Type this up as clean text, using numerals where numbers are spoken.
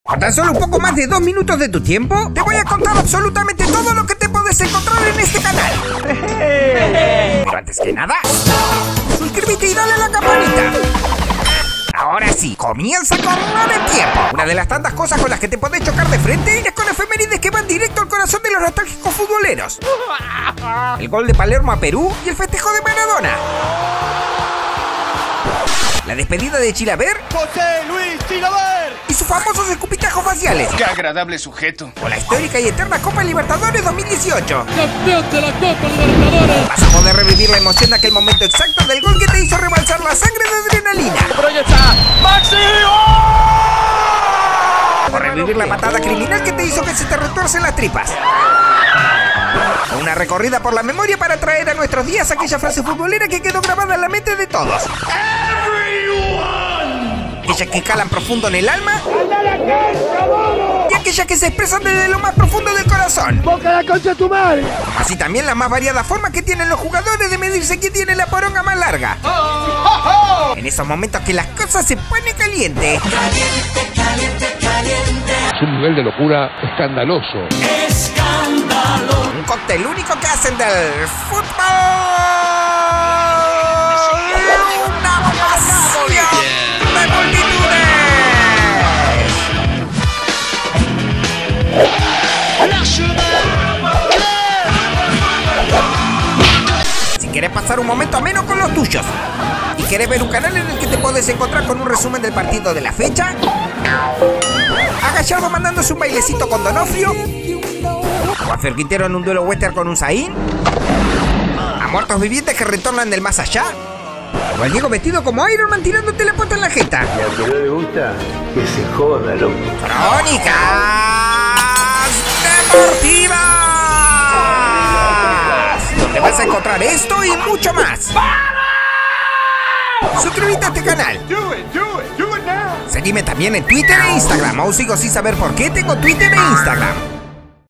Con tan solo un poco más de 2 minutos de tu tiempo, te voy a contar absolutamente todo lo que te puedes encontrar en este canal. Pero antes que nada, suscríbete y dale a la campanita. Ahora sí, comienza con Nada en Tiempo. Una de las tantas cosas con las que te podés chocar de frente es con efemérides que van directo al corazón de los nostálgicos futboleros. El gol de Palermo a Perú y el festejo de Maradona. La despedida de Chilaver, José Luis Chilaver, y sus famosos escupitajos faciales. ¡Qué agradable sujeto! O la histórica y eterna Copa Libertadores 2018. ¡Campeón de la Copa Libertadores! Vas a poder revivir la emoción de aquel momento exacto del gol que te hizo rebalsar la sangre de adrenalina. ¡Pero ya está! ¡Maxi! O revivir la patada criminal que te hizo que se te retuercen las tripas. O una recorrida por la memoria para traer a nuestros días aquella frase futbolera que quedó grabada en la mente de todos. Aquellas que calan profundo en el alma y aquellas que se expresan desde lo más profundo del corazón. ¡Boca la concha de tu madre! Así también las más variadas formas que tienen los jugadores de medirse quién tiene la poronga más larga. En esos momentos que las cosas se ponen caliente. Es un nivel de locura escandaloso. Un cóctel único que hacen del fútbol una pasión de multitudes. Si quieres pasar un momento ameno con los tuyos y quieres ver un canal en el que te puedes encontrar con un resumen del partido de la fecha, a Gallardo mandándose un bailecito con Donofrio, o a Fer Quintero en un duelo western con un Zayn, a muertos vivientes que retornan del más allá, o al Diego vestido como Iron Man tirándote la pata en la jeta. Y al que no le gusta, que se joda, loco. ¡Crónicas Deportivas! Donde vas a encontrar esto y mucho más. Suscríbete a este canal. Seguime también en Twitter e Instagram. Aún sigo sin saber por qué tengo Twitter e Instagram.